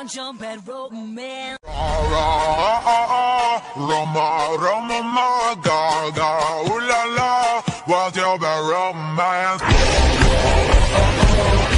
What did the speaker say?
jump and romance. Roma, Roma, ma, gaga, ooh la la, what's your bad romance?